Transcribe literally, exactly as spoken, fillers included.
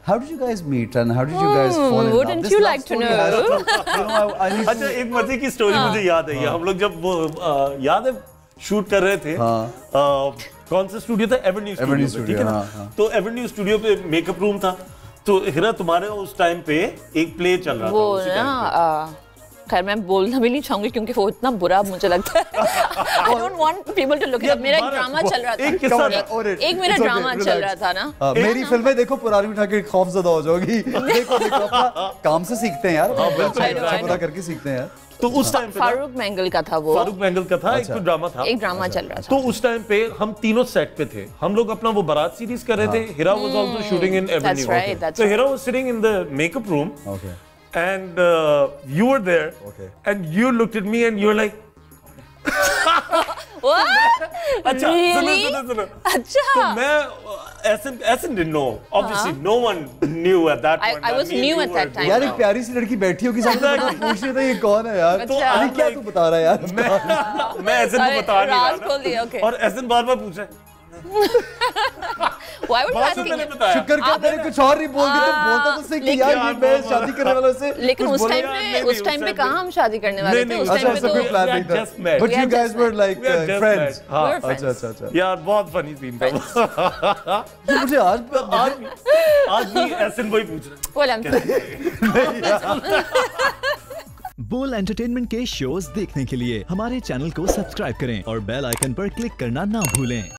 How did you guys meet and how did you guys fall in love? Wouldn't you like to know? अच्छा एक मजे की story मुझे याद है। हम लोग जब वो याद है शूट कर रहे थे, कौन सा स्टूडियो था? एवेन्यू स्टूडियो, ठीक है ना? तो एवेन्यू स्टूडियो पे मेकअप रूम था। तो हिरा तुम्हारे उस टाइम पे एक प्ले चल रहा था उसी टाइम पे। खैर मैं बोलना भी नहीं चाहूंगी क्योंकि वो इतना बुरा मुझे लगता है। I don't want people to look it up. मेरा एक ड्रामा चल रहा था। एक किस्सा एक मेरा ड्रामा चल रहा था ना। मेरी फिल्में देखो पुरानी उठा के खौफजदा हो जाओगी। देखो देखो अपना काम से सीखते हैं यार, पता करके सीखते हैं यार। तो उस टाइम पे फारूक मैंगल का था वो। फारूक मैंगल का था, एक तो ड्रामा था, एक ड्रामा चल रहा था। तो उस टाइम पे हम तीनों सेट पे थे। हम लोग अपना वो बारात सीरीज कर रहे थे। Hira was also shooting in avenue. So Hira was sitting in the makeup room. Okay. And uh, you were there. Okay. And you looked at me and you were like, what? अच्छा, really? सुनो सुनो सुनो। अच्छा। तो मैं Ahsan Ahsan didn't know. Obviously, no one knew at that point. I, I was new at that time. यार एक प्यारी सी लड़की बैठी होगी सामने, पूछ रही था ये कौन है यार? तो अभी क्या तू बता रहा है यार? मैं मैं Ahsan को बता नहीं रहा। और Ahsan बार बार पूछ रहा है। Why would you ask me? शुक्र कर मैंने कुछ और नहीं बोल दिया, तो बोलता तो सही कि यार ये मैं शादी करने वाला से। लेकिन उस टाइम पे उस टाइम पे कहाँ हम शादी करने वाले थे? उस टाइम पे तो कोई प्लान नहीं था। But you guys were like friends. हाँ अच्छा अच्छा अच्छा। यार बहुत फनी सीन था। मुझे आज आज आज भी Ahsan वही पूछ रहा है। बोल एंटरटेनमेंट के शोज देखने के लिए हमारे चैनल को सब्सक्राइब करें और बेल आइकन पर क्लिक करना ना भूलें।